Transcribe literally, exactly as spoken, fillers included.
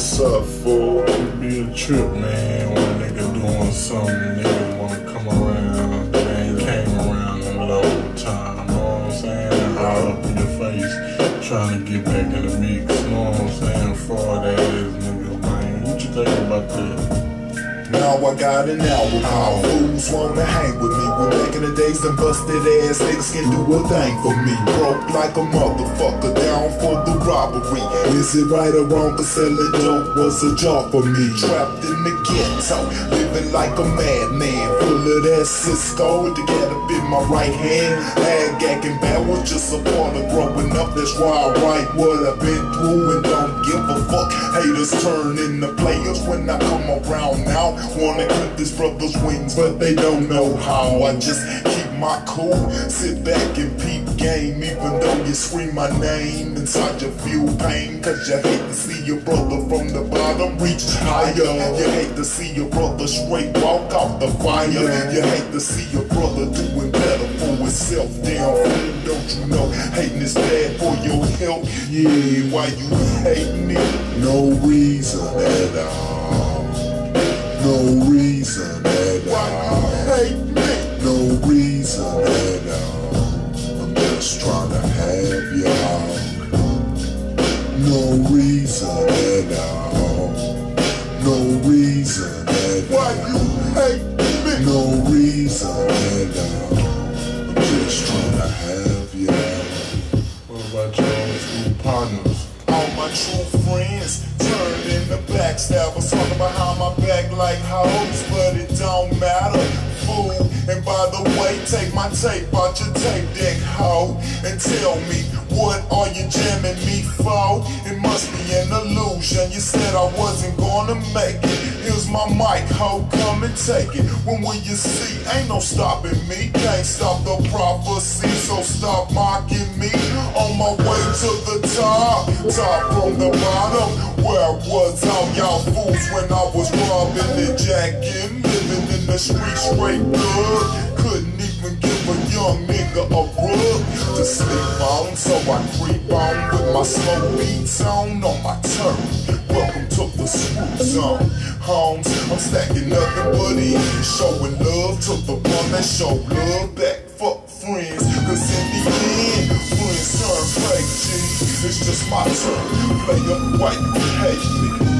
What's up, fool? It be a trip, man, when a nigga doing something, niggas wanna come around. They ain't came around in a long time, know what I'm saying? All up in your face, trying to get back in the mix, know what I'm saying? Fraud ass niggas, man. What you think about that? Now I got an album called Fools Wanna Hang With Me. When back in the days, them busted ass niggas can do a thing for me. Broke like a motherfucker, down for the robbery. Is it right or wrong, cause selling dope was a job for me. Trapped in the ghetto, living like a madman. Full of that Cisco, to get up in my right hand. Ag acting bad was just a part of growing up. That's why I write what I've been through and don't give a fuck. Haters turn into players when I come around now. Wanna clip this brother's wings, but they don't know how. I just keep my cool, sit back and peep game. Even though you scream my name, inside you feel pain. Cause you hate to see your brother from the bottom reach higher. You hate to see your brother straight walk off the fire. You hate to see your brother doing better for himself. Damn fool, don't you know hating is bad for your health? Yeah, why you hating it? No reason at all. No reason at all. Why you hate me? No reason at all. I'm just trying to have you all. No reason at all. No reason at all. Why you hate me? No reason at all. I'm just trying to have you all. What about your old school partners? All my true friends turned into backstabbers, talking behind my back like hoes, but it don't matter, fool. And by the way, take my tape out your tape deck, hoe, and tell me, what are you jamming me for? It must be an illusion. You said I wasn't gonna make it. Here's my mic, hoe, come and take it. When will you see? Ain't no stopping me. Can't stop the prophecy, so stop mocking me. On my way to the top, top from the bottom. Where was all y'all fools when I was robbing and jacking? Living in the street straight good. Couldn't even give a young nigga a rug to sleep on, so I creep on with my slow beats on on my turn. Welcome to the swoop zone, homes. I'm stacking nothing but ease, showing love to the one that show love back. Fuck friends, cause in the end, friends turn fake G. It's just my turn. Play up white, hate me.